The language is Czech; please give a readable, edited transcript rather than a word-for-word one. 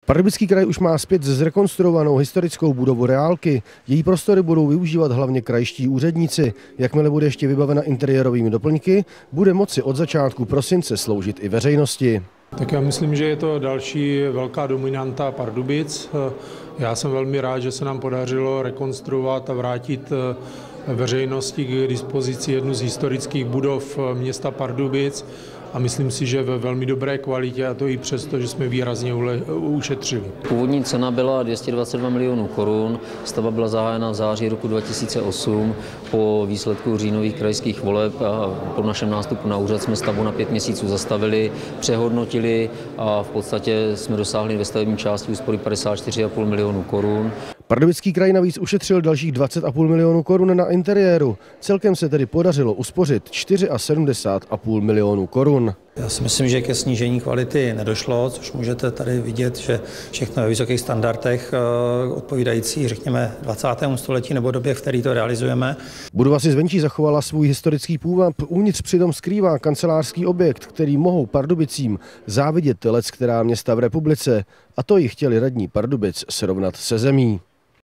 Pardubický kraj už má zpět zrekonstruovanou historickou budovu Reálky. Její prostory budou využívat hlavně krajští úředníci. Jakmile bude ještě vybavena interiérovými doplňky, bude moci od začátku prosince sloužit i veřejnosti. Tak já myslím, že je to další velká dominanta Pardubic. Já jsem velmi rád, že se nám podařilo rekonstruovat a vrátit veřejnosti k dispozici jednu z historických budov města Pardubic. A myslím si, že ve velmi dobré kvalitě, a to i přesto, že jsme výrazně ušetřili. Původní cena byla 222 milionů korun, stavba byla zahájena v září roku 2008. Po výsledku říjnových krajských voleb a po našem nástupu na úřad jsme stavbu na 5 měsíců zastavili, přehodnotili a v podstatě jsme dosáhli ve stavební části úspory 54,5 milionů korun. Pardubický kraj navíc ušetřil dalších 20,5 milionů korun na interiéru. Celkem se tedy podařilo uspořit 74,5 milionů korun. Já si myslím, že ke snížení kvality nedošlo, což můžete tady vidět, že všechno ve vysokých standardech odpovídající, řekněme, 20. století nebo době, v které to realizujeme. Budova si zvenčí zachovala svůj historický půvab, uvnitř přitom skrývá kancelářský objekt, který mohou Pardubicím závidět leckterá města v republice. A to ji chtěli radní Pardubic srovnat se zemí.